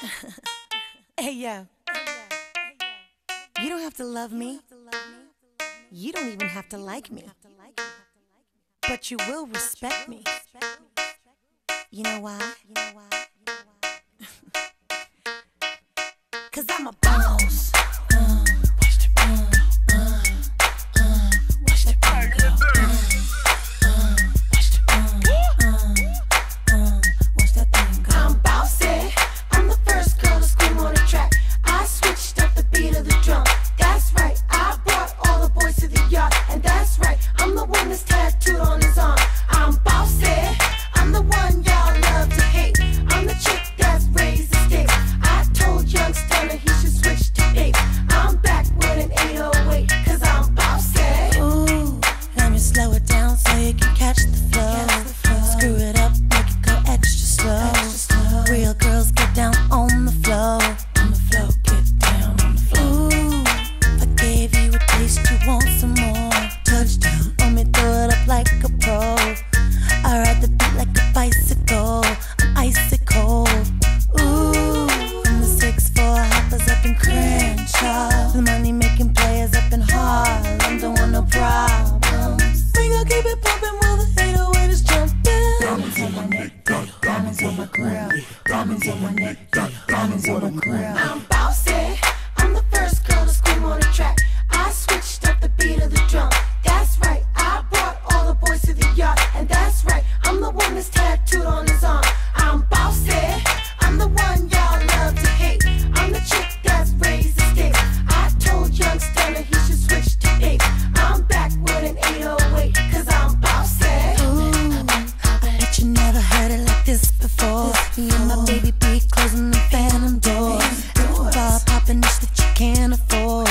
Hey, yo. You don't have to love me. You don't even have to like me. But you will respect me. You know why? 'Cause I'm a boss. I'm bossy. I'm the first girl to scream on the track. I switched up the beat of the drum. That's right. I brought all the boys to the yard. And that's right. I'm the one that's tattooed on his arm. I'm bossy. I'm the one y'all love to hate. I'm the chick that's raised the stakes. I told young stunna he should switch to Bape. I'm back with an 808 'cause I'm bossy. Ooh, let me slow it down so you can catch the flow. Screw it up, make it go extra slow. Real girls get down on the floor. Get down on the floor. Ooh, I gave you a taste, you want some more. Touchdown, let me throw it up like a pro. I ride the beat like a bicycle, I'm icy cold. Ooh, from the 6'4" hoppers up in Crenshaw, the money making players up in Harlem, don't want no problems. We gon' keep it pumping while the 808 is jumping. Diamonds on my neck, got diamonds on my grill. Diamonds on my neck, got diamonds on my grill. I'm bossy, I'm the first girl to scream on the track. I switched up the beat of the drum. That's right, I brought all the boys to the yard. And that's right, I'm the one that's tattooed on his arm. I'm bossy, I'm the one y'all love to hate. I'm the chick that's raised the stakes. I told young stunna he should switch to Bape. I'm back with an 808 'cause I'm bossy. Ooh, I bet you never heard it like this before. Me and my baby be closing the phantom doors. Bar popping this that you can't afford.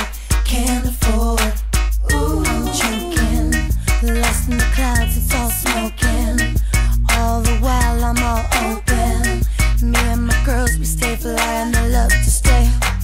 Ooh, I'm choking, lost in the clouds, it's all smoking. All the while I'm all open. Me and my girls, we stay fly and they love to stay.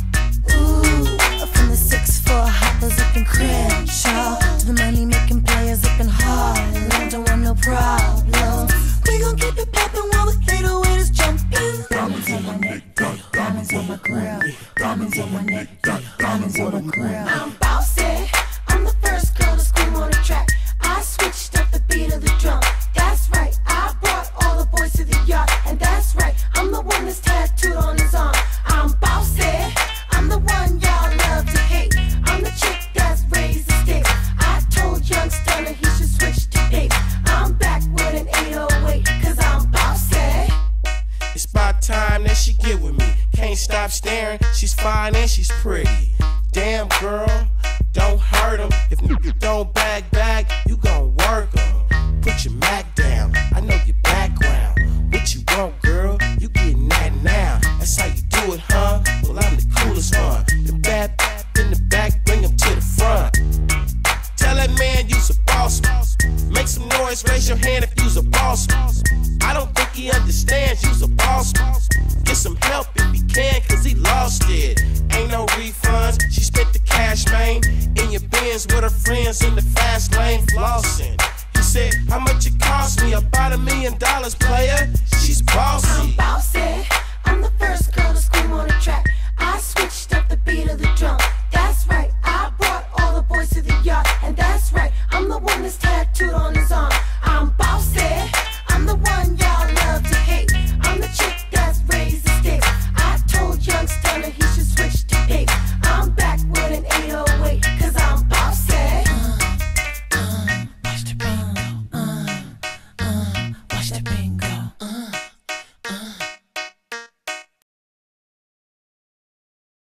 Ooh, from the 6'4" hoppers up in Crenshaw to the money making players up in Harlem, don't want no problems. We gon' keep it poppin' while the 808 is jumping. Diamonds on my neck, got diamonds on my grill. Diamonds on my neck, got diamonds on my grill. I'm bossy, I'm the first girl to scream on the track. I switched up the beat of the drum. That's right, I brought all the boys to the yard. And that's right, I'm the one that's tattooed on his arm. I'm bossy, I'm the one y'all love to hate. I'm the chick that's raised the stakes. I told young stunna he should switch to Bape. I'm back with an 808 'cause I'm bossy. It's about time that she get with me. Can't stop staring, she's fine and she's pretty. Damn girl, don't hurt him. If you don't bag, you gon' work him. Put your Mac down, I know your background. What you want, girl? You getting that now. That's how you do it, huh? Well, I'm the coolest one. The bad in the back, bring him to the front. Tell that man you's a boss. Make some noise, raise your hand if you's a boss. I don't think he understands you's a boss. Get some help if he can, 'cause he lost it. Ain't no refunds, she spent the cash, man. In your Benz with her friends in the fast lane, flossing. He said, how much it cost me? About $1 million, player. She's bossy. I'm bossy, I'm the first girl to scream on the track. I switched up the beat of the drum. That's right, I brought all the boys to the yard. And that's right, I'm the one that's tattooed on his arm. I'm bossy, I'm the one y'all love to hate. I'm the chick that's raised the stakes. I told young stunna he should switch to Bape. I'm back with an 808 'cause I'm bossy. Watch the bingo, watch the bingo.